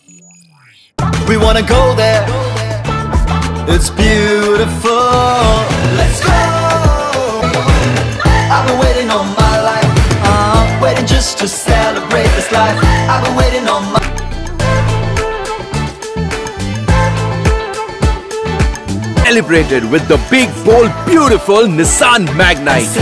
We wanna go there. It's beautiful. Let's go. I've been waiting all my life. Waiting just to celebrate this life. I've been waiting all my. Celebrated with the big, bold, beautiful Nissan Magnite.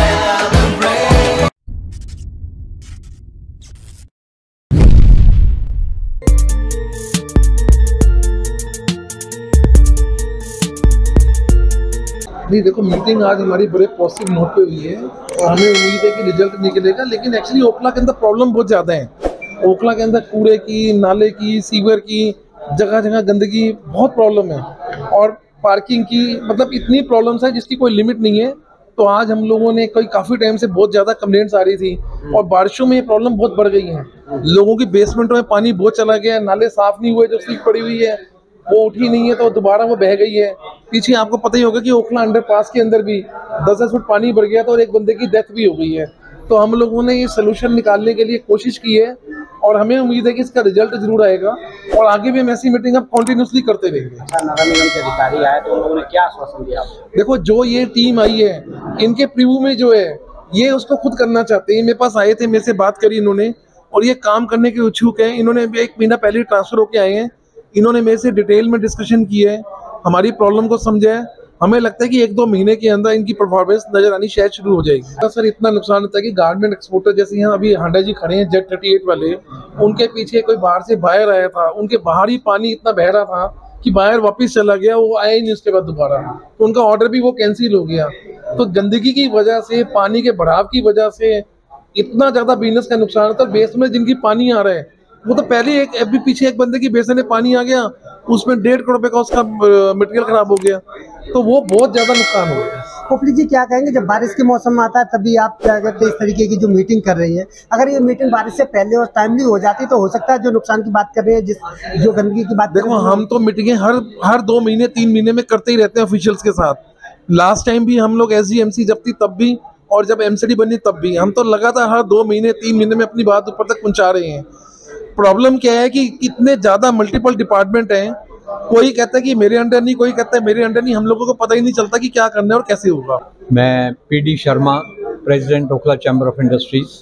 नहीं देखो, meeting आज हमारी बड़े positive note पे हुई है और हमें उम्मीद है कि रिजल्ट निकलेगा। लेकिन एक्चुअली ओखला के अंदर प्रॉब्लम बहुत ज़्यादा है। ओखला के अंदर कूड़े की, नाले की, सीवर की, जगह जगह गंदगी बहुत प्रॉब्लम है और पार्किंग की, मतलब इतनी प्रॉब्लम्स है जिसकी कोई लिमिट नहीं है। तो आज हम लोगों ने काफ़ी टाइम से बहुत ज़्यादा कंप्लेंट्स आ रही थी और बारिशों में ये प्रॉब्लम बहुत बढ़ गई है। लोगों की बेसमेंटों में पानी बहुत चला गया है, नाले साफ़ नहीं हुए, जो सीख पड़ी हुई है वो उठी नहीं है तो दोबारा वो बह गई है। पीछे आपको पता ही होगा कि ओखला अंडरपास के अंदर भी 10-10 फुट पानी भर गया था और एक बंदे की डेथ भी हो गई है। तो हम लोगों ने ये सोल्यूशन निकालने के लिए कोशिश की है और हमें उम्मीद है कि इसका रिजल्ट जरूर आएगा और आगे भी हम ऐसी मीटिंग अब कंटिन्यूसली करते रहेंगे। नगर निगम के अधिकारी आए तो उन लोगों ने क्या आश्वासन दिया? देखो, जो ये टीम आई है इनके प्रीव्यू में जो है ये उसको खुद करना चाहते हैं। मेरे पास आए थे, मेरे से बात करी इन्होंने और ये काम करने के इच्छुक हैं। इन्होंने 1 महीना पहले ट्रांसफर होके आए हैं। इन्होंने मेरे से डिटेल में डिस्कशन की है, हमारी प्रॉब्लम को समझा है। हमें लगता है कि 1-2 महीने के अंदर इनकी परफॉर्मेंस नजर आनी शायद शुरू हो जाएगी। सर इतना नुकसान होता है कि गारमेंट एक्सपोर्टर जैसे यहाँ अभी हांडा जी खड़े हैं जेट 38 वाले, उनके पीछे कोई बाहर से बाहर आया था, उनके बाहर ही पानी इतना बह रहा था कि बाहर वापस चला गया, वो आया ही नहीं उसके बाद दोबारा, तो उनका ऑर्डर भी वो कैंसिल हो गया। तो गंदगी की वजह से, पानी के बढ़ाव की वजह से इतना ज्यादा बिजनेस का नुकसान होता है। बेस में जिनकी पानी आ रहा है वो तो पहले अभी पीछे एक बंदे की बेसन में पानी आ गया, उसमें 1.5 करोड़ रुपए का उसका मटेरियल खराब हो गया, तो वो बहुत ज्यादा नुकसान हो गया। कोपली जी क्या कहेंगे, जब बारिश के मौसम आता है तभी आप क्या कहते हैं इस तरीके की जो मीटिंग कर रही है, अगर ये मीटिंग बारिश से पहले और टाइमली हो जाती तो हो सकता है जो नुकसान की बात कर रहे हैं, जो गंदगी की बात। देखो, हम तो मीटिंगें हर 2 महीने 3 महीने में करते ही रहते हैं ऑफिशियल्स के साथ। लास्ट टाइम भी हम लोग SGMC जब थी तब भी और जब MCD बनी तब भी हम तो लगातार हर 2 महीने 3 महीने में अपनी बात ऊपर तक पहुंचा रहे हैं। प्रॉब्लम क्या है कि इतने ज्यादा मल्टीपल डिपार्टमेंट हैं, कोई कहता है कि मेरे अंडर नहीं, कोई कहता है मेरे अंडर नहीं, हम लोगों को पता ही नहीं चलता कि क्या करना है और कैसे होगा। मैं PD Sharma, president Okhla chamber of industries.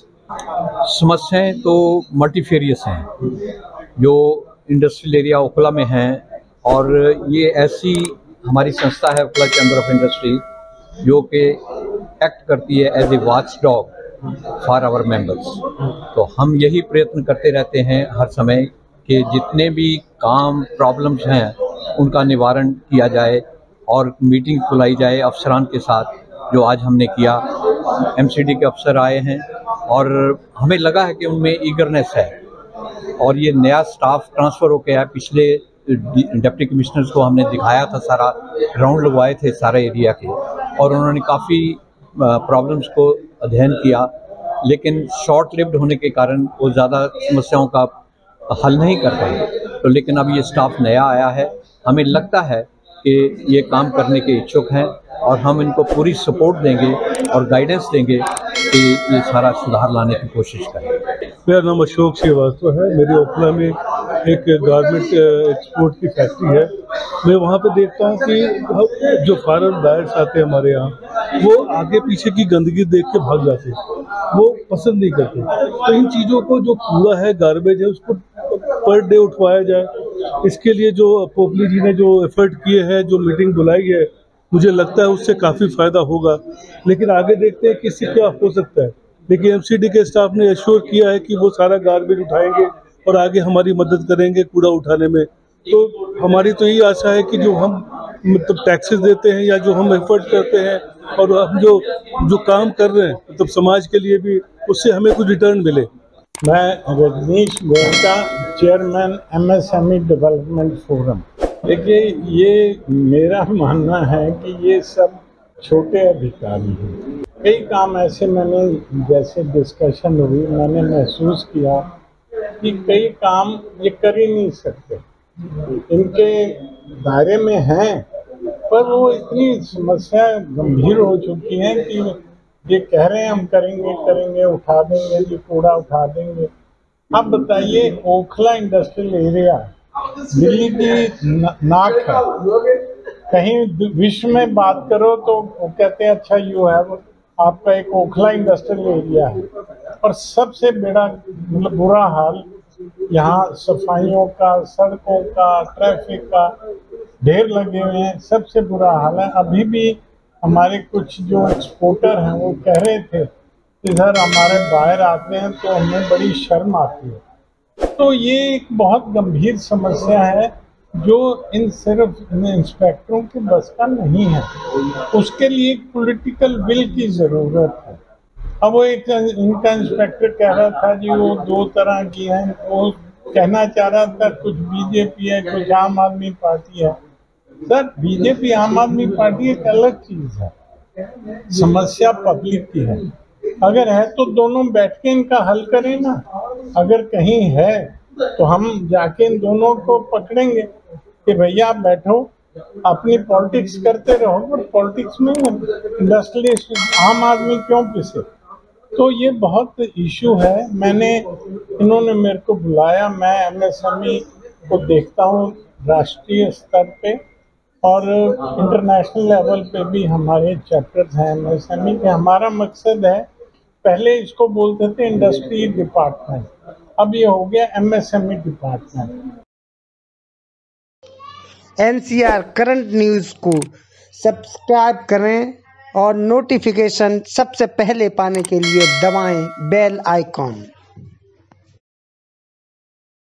समस्याएं तो मल्टीफेरियस हैं जो इंडस्ट्रियल एरिया ओखला में हैं और ये ऐसी हमारी संस्था है ओखला चैम्बर ऑफ इंडस्ट्रीज जो कि एक्ट करती है as a watch dog for our members. तो हम यही प्रयत्न करते रहते हैं हर समय कि जितने भी काम प्रॉब्लम्स हैं उनका निवारण किया जाए और मीटिंग बुलाई जाए अफसरान के साथ, जो आज हमने किया। MCD के अफसर आए हैं और हमें लगा है कि उनमें ईगरनेस है और ये नया स्टाफ ट्रांसफ़र होकर आया। पिछले डिप्टी कमिश्नर्स को हमने दिखाया था, सारा राउंड लगवाए थे सारे एरिया के और उन्होंने काफ़ी प्रॉब्लम्स को अध्ययन किया, लेकिन शॉर्ट लिव्ड होने के कारण वो ज़्यादा समस्याओं का हल नहीं कर पाए। तो लेकिन अब ये स्टाफ नया आया है, हमें लगता है कि ये काम करने के इच्छुक हैं और हम इनको पूरी सपोर्ट देंगे और गाइडेंस देंगे कि ये सारा सुधार लाने की कोशिश करें। मेरा नाम अशोक श्रीवास्तव है। मेरे ओखला में एक गारमेंट एक्सपोर्ट की फैक्ट्री है। मैं वहाँ पे देखता हूँ कि जो फॉरेन बायर्स आते हैं हमारे यहाँ, वो आगे पीछे की गंदगी देख के भाग जाते हैं, वो पसंद नहीं करते। तो इन चीज़ों को, जो कूड़ा है, गार्बेज है, उसको पर डे उठवाया जाए। इसके लिए जो पोपली जी ने जो एफर्ट किए हैं, जो मीटिंग बुलाई है, मुझे लगता है उससे काफ़ी फ़ायदा होगा। लेकिन आगे देखते हैं कि इससे क्या हो सकता है। लेकिन MCD के स्टाफ ने एश्योर किया है कि वो सारा गार्बेज उठाएंगे और आगे हमारी मदद करेंगे कूड़ा उठाने में। तो हमारी तो यही आशा है कि जो हम मतलब टैक्सेस देते हैं या जो हम एफर्ट करते हैं और हम जो काम कर रहे हैं मतलब समाज के लिए भी, उससे हमें कुछ रिटर्न मिले। मैं Rajnish Goenka, chairman MSME development forum. देखिए, ये मेरा मानना है कि ये सब छोटे अधिकारी हैं। कई काम ऐसे मैंने, जैसे डिस्कशन हुई, मैंने महसूस किया कि कई काम ये कर ही नहीं सकते, इनके दायरे में हैं, पर वो इतनी समस्या गंभीर हो चुकी हैं कि ये कह रहे हैं हम करेंगे, उठा देंगे, ये कूड़ा उठा देंगे। अब बताइए, ओखला इंडस्ट्रियल एरिया दिल्ली की नाक है। कहीं विश्व में बात करो तो वो कहते हैं अच्छा यू हैव, आपका एक ओखला इंडस्ट्रियल एरिया है, और सबसे बड़ा मतलब बुरा हाल यहाँ सफाइयों का, सड़कों का, ट्रैफिक का ढेर लगे हुए हैं। सबसे बुरा हाल है। अभी भी हमारे कुछ जो एक्सपोर्टर हैं वो कह रहे थे इधर हमारे बाहर आते हैं तो हमें बड़ी शर्म आती है। तो ये एक बहुत गंभीर समस्या है जो सिर्फ इंस्पेक्टरों के बस का नहीं है। उसके लिए एक पॉलिटिकल विल की ज़रूरत है। अब वो एक इनका इंस्पेक्टर कह रहा था जी वो 2 तरह की हैं, वो कहना चाह रहा था कुछ बीजेपी है, कुछ आम आदमी पार्टी है। सर, बीजेपी आम आदमी पार्टी एक अलग चीज़ है, समस्या पब्लिक की है। अगर है तो दोनों बैठ के इनका हल करें ना। अगर कहीं है तो हम जाके इन दोनों को पकड़ेंगे कि भैया आप बैठो, अपनी पॉलिटिक्स करते रहो, पर पॉलिटिक्स में इंडस्ट्रियलिस्ट आम आदमी क्यों पिसे। तो ये बहुत इशू है। इन्होंने मेरे को बुलाया, मैं एमएसएमई को देखता हूँ राष्ट्रीय स्तर पे और इंटरनेशनल लेवल पे भी हमारे चैप्टर्स हैं एमएसएमई के। हमारा मकसद है, पहले इसको बोलते थे इंडस्ट्री डिपार्टमेंट, अब ये हो गया MSME department. NCR current news को सब्सक्राइब करें और नोटिफिकेशन सबसे पहले पाने के लिए दबाएं बेल आइकॉन।